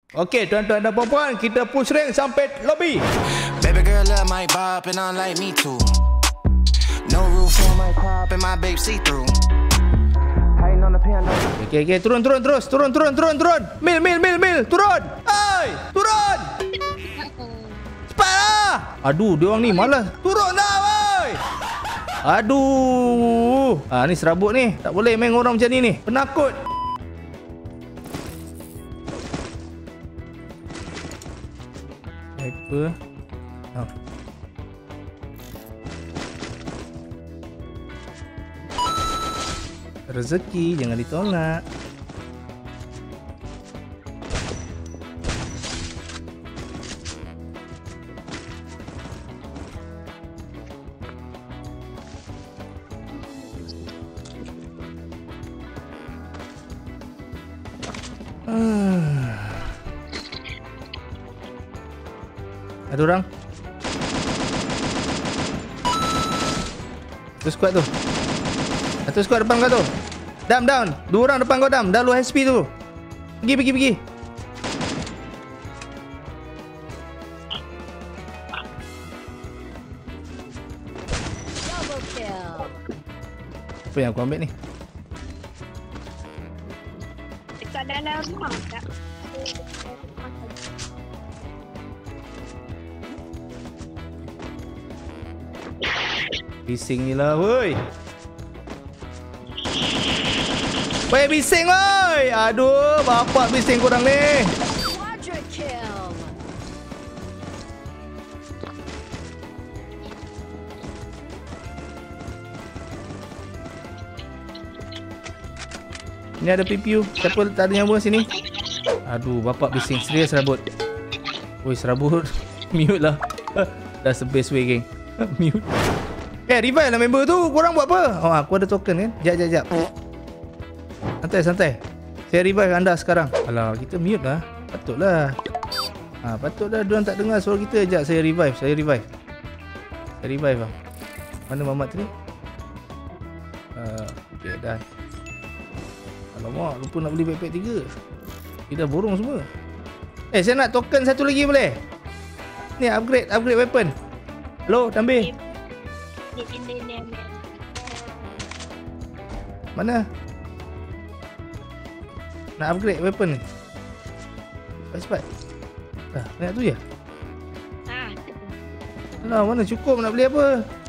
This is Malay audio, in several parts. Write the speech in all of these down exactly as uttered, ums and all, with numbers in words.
Okey, tuan-tuan dan puan-puan, kita push rank sampai lobby. Baby girl love my bop and I like me too. No roof on my top and my babe see through. Hating on the piano. Okey, okey, turun, turun, terus, turun, turun, turun, turun. Mil, mil, mil, mil, turun. Hai, turun. Cepatlah. Aduh, dia orang ni malas. Turun dah, woi. Aduh. Ah, ni serabut ni. Tak boleh main orang macam ni ni. Penakut. Apa? Oh. Rezeki jangan ditolak. Ada orang. Satu squad tu. Satu squad depan kau tu. Dam, down. Dua orang depan kau, Dam. Dah low H P tu. Pergi, pergi, pergi. Apa yang aku ambil ni? Dekat dalam rumah tak? Bising ni lah, woi. Woi, bising, woi. Aduh, bapak bising korang ni. Ni ada P P U. Siapa tak ada nyawa sini? Aduh, bapak bising. Serius serabut. Woi, serabut. Mute lah. That's the best way, geng. Mute. Eh, revive lah member tu. Korang buat apa? Oh, aku ada token kan? Jap, jap, jap. Santai, santai. Saya revive anda sekarang. Alah, kita mute lah. Patutlah. Ha, patutlah diorang tak dengar suara kita. Sekejap, saya revive. Saya revive. Saya revive lah. Mana Mamat tadi? Uh, okay, dah. Alamak, lupa nak beli backpack tiga. Dia dah borong semua. Eh, saya nak token satu lagi boleh? Ni, upgrade. Upgrade weapon. Hello, Tambi. Mana? Nak upgrade weapon ni. Cepat cepat. Dah, banyak tu je. Ha. Alah, mana cukup nak beli apa?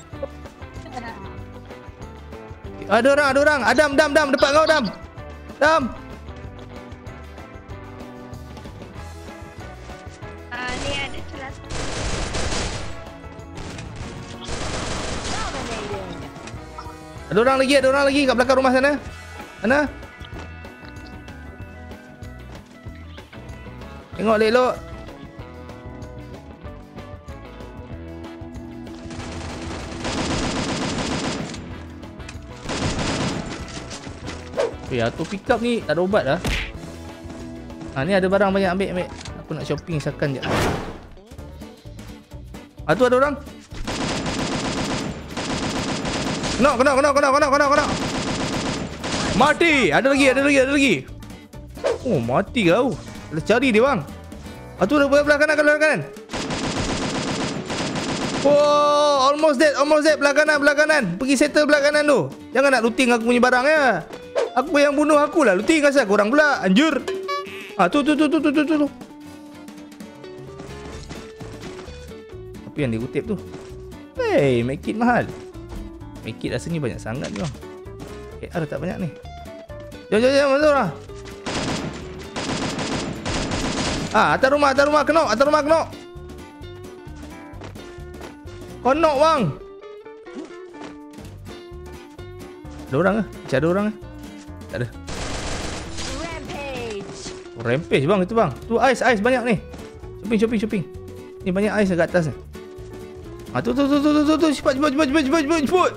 Ada orang, ada orang. Adam, Dam, Dam, depan kau, Dam. Dam. Ah, ni ada kelas. Ada orang lagi, ada orang lagi kat belakang rumah sana. Mana? Tengok elok. Eh, auto pick up ni tak ada ubat dah. Ha, ni ada barang banyak, ambil, ambil. Aku nak shopping sakan je. Ah, tu ada orang. Kena, kena, kena, kena, kena, kena, kena. Mati. Ada lagi, ada lagi, ada lagi. Oh, mati kau. Let's cari dia, bang. Ah, tu ada belah kanan, belah kanan. Oh, almost dead, almost dead. Belah kanan, belah kanan. Pergi settle belah kanan tu. Jangan nak looting aku punya barang ya. Aku yang bunuh aku lah. Looting asal korang pula. Anjur. Ah, tu, tu, tu, tu, tu, tu, tu. Apa yang dia kutip tu? Hey, make it mahal. Make it rasanya banyak sangat ni, bang. K R tak banyak ni. Jom, jom, jom, masuk lah. Ah, atas rumah, atas rumah, kenok, atas rumah, kenok. Konok, bang. Ada orang ke? Macam ada orang ke? Tak ada. Rampage. Oh, rampage, bang, itu bang. Tu ais, ais banyak ni. Shopping, shopping, shopping. Ni banyak ais dekat atas ni. Ah, tu, tu, tu, tu, tu, tu, tu. Cepat, cepat, cepat, cepat, cepat, cepat, cepat.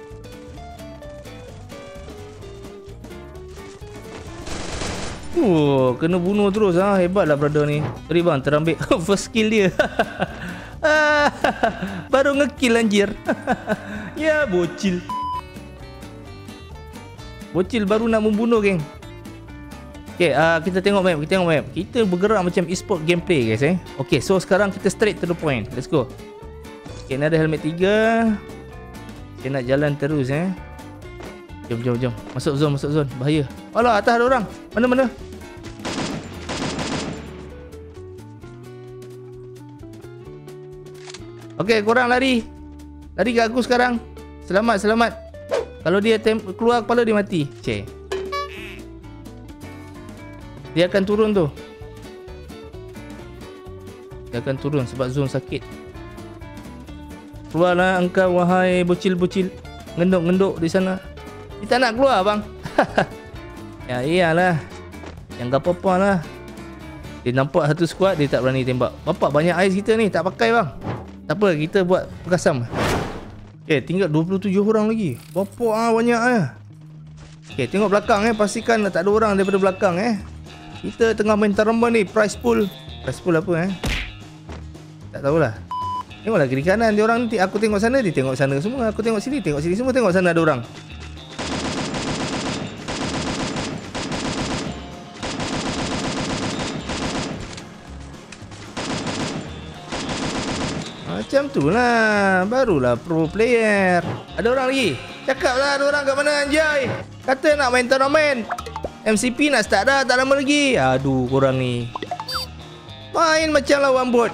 Oh, kena bunuh terus ah. Hebatlah brother ni. Sorry bang, terambil first kill dia. Baru ngekill anjir. Ya, bocil. Bocil baru nak membunuh, geng. Okay, uh, kita tengok map, kita tengok map. Kita bergerak macam e-sport gameplay guys eh. Okay, so sekarang kita straight to the point. Let's go. Okay, ni ada helmet tiga. Kita nak jalan terus eh. Jom, jom, jom. Masuk zone, masuk zone. Bahaya. Alah, atas ada orang. Mana, mana? Okay, korang lari. Lari kat aku sekarang. Selamat, selamat. Kalau dia keluar kepala, dia mati. Cik. Dia akan turun tu. Dia akan turun sebab zone sakit. Keluarlah engkau wahai bocil-bocil. Ngenduk-ngenduk di sana. Kita nak keluar bang. Ya iyalah. Yang gak apa-apa lah. Dia nampak satu squad, dia tak berani tembak. Bapak banyak ais kita ni, tak pakai bang. Tak apa, kita buat perkasam. Okay, tinggal dua puluh tujuh orang lagi. Bapak ah banyak ah. Okay, tengok belakang eh. Pastikan tak ada orang daripada belakang eh. Kita tengah main tournament ni, prize pool. Prize pool apa eh? Tak tahulah. Tengoklah kiri kanan dia orang nanti. Aku tengok sana, dia tengok sana semua. Aku tengok sini, tengok sini semua. Tengok sana ada orang. Macam tu lah. Barulah pro player. Ada orang lagi. Cakap lah ada orang kat mana anjay. Kata nak main tournament. M C P nak start dah, tak lama lagi. Aduh, korang ni main macam lawan bot.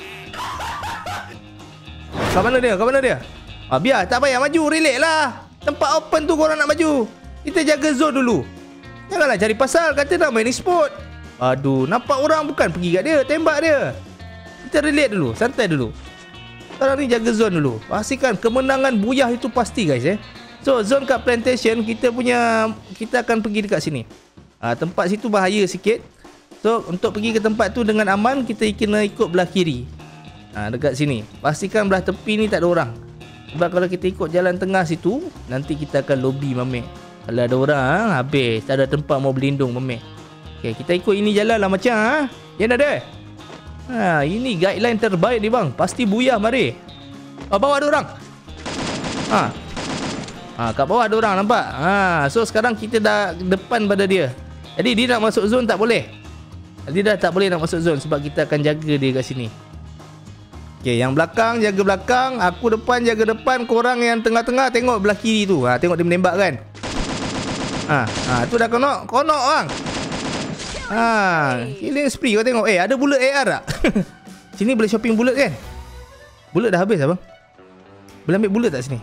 Kat mana dia? Kat mana dia? Ah, biar, tak payah maju, relax lah. Tempat open tu korang nak maju. Kita jaga zone dulu. Janganlah cari pasal, kata nak main e-sport. Aduh, nampak orang bukan pergi kat dia, tembak dia. Kita relax dulu, santai dulu. Sekarang ni jaga zone dulu. Pastikan kemenangan buyah itu pasti guys eh. So zone kat plantation kita punya, kita akan pergi dekat sini. ha, Tempat situ bahaya sikit. So untuk pergi ke tempat tu dengan aman, kita kena ikut belah kiri. ha, Dekat sini. Pastikan belah tepi ni tak ada orang. Sebab kalau kita ikut jalan tengah situ, nanti kita akan lobby mamek. Kalau ada orang ha, habis, tak ada tempat mau berlindung mamek. Okay, kita ikut ini jalan lah macam ha. Ya nak ada. Ha, ini guideline terbaik ni bang. Pasti buyah mari. Oh, bawah ada orang. Ha Ha, kat bawah ada orang nampak. Ha, so sekarang kita dah depan pada dia. Jadi dia nak masuk zone tak boleh. Dia dah tak boleh nak masuk zone sebab kita akan jaga dia kat sini. Okey, yang belakang jaga belakang, aku depan jaga depan, korang yang tengah-tengah tengok belah kiri tu. Ha, tengok dia menembak kan. Ha, ha tu dah konok, konok bang. Ha, killing spree kau tengok. Eh, ada bullet A R tak? Sini boleh shopping bullet kan? Bullet dah habis abang. Boleh ambil bullet tak sini?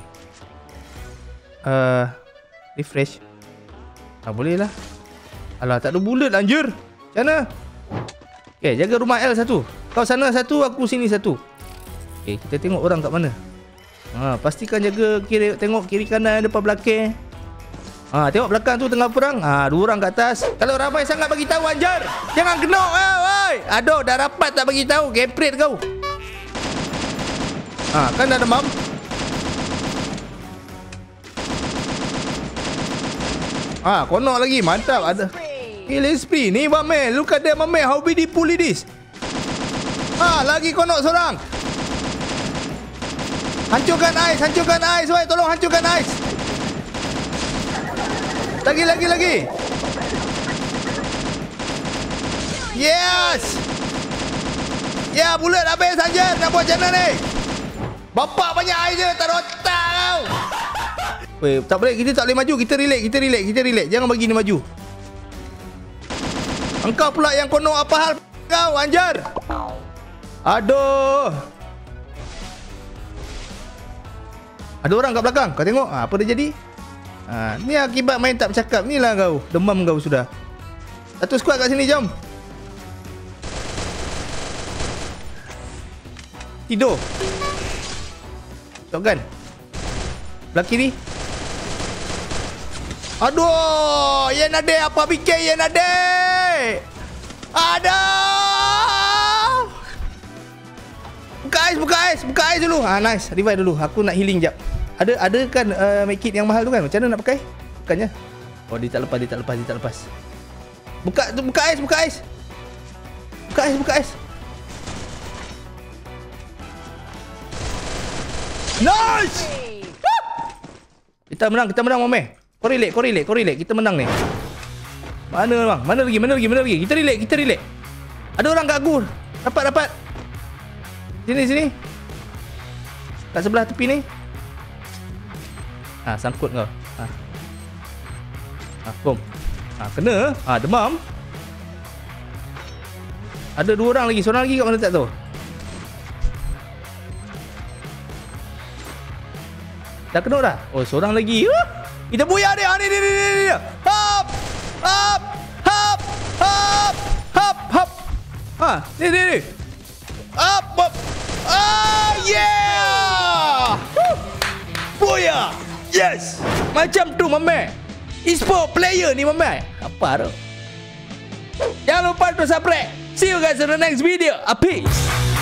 Uh, refresh. Ah, boleh lah. Alah, tak ada bullet anjir. Macam mana? Okay, jaga rumah L satu. Kau sana satu, aku sini satu. Okay, kita tengok orang kat mana. ha, Pastikan jaga kiri, tengok kiri kanan, depan belakang. ha, Tengok belakang tu tengah perang. ha, Dua orang kat atas. Kalau ramai sangat bagi tahu anjir. Jangan genok eh, woi. Aduh, dah rapat tak bagi tahu. Gepret kau. ha, Kan dah demam. Ah, konok lagi. Mantap. Ada killing spree. Ni Mame. Look at that Mame. How be the pulley this? Ah, lagi konok seorang. Hancurkan ais. Hancurkan ais. Woi, tolong hancurkan ais. Lagi, lagi, lagi. Yes. Ya, bullet habis anjir. Nak buat macam mana ni? Bapak banyak ais je. Tak ada otak kau. Weh, tak boleh, kita tak boleh maju. Kita relax, kita relax, kita relax. Jangan bagi ni maju. Engkau pula yang kono apa hal kau, anjar. Aduh. Ada orang kat belakang. Kau tengok ha, apa dia jadi? Ha, ni akibat main tak bercakap. Ni lah kau. Demam kau sudah. Satu squad kat sini, jom. Tidur. Shotgun. Belah kiri. Aduh, Yen Ade, apa fikir Yen Ade? Aduh. Buka ais, buka ais, buka ais dulu. Ah, nice. Revive dulu. Aku nak healing jap. Ada ada kan uh, medkit yang mahal tu kan? Macam mana nak pakai? Bukannya. Oh, dia tak lepas, dia tak lepas, dia tak lepas. Buka buka ais, buka ais. Buka ais, buka ais. Nice. Kita menang, kita menang Mame. Kau relax, kau relax, kau relax. Kita menang ni. Mana bang? Mana lagi? Mana lagi? Mana lagi? Kita relate, kita relate. Ada orang kat aku. Dapat, dapat. Sini, sini. Kat sebelah tepi ni. Ha, sangkut kau. Ha. Ha, kom. Ha, kena. Ha, demam. Ada dua orang lagi. Seorang lagi kat mana tak tahu. Dah kena dah. Oh, seorang lagi. Uh, kita buyar dia. Ha, ni, ni, ni, ni, ni. Hop. Hop. Hop. Hop. Hop. Hop. Ha, ni, ni, ni. Hop. Hop. Ah, yeah. Woo. Buyar. Yes. Macam tu, mama. E-sport player ni, mama. Apa tu? Jangan lupa untuk subscribe. See you guys in the next video. A peace.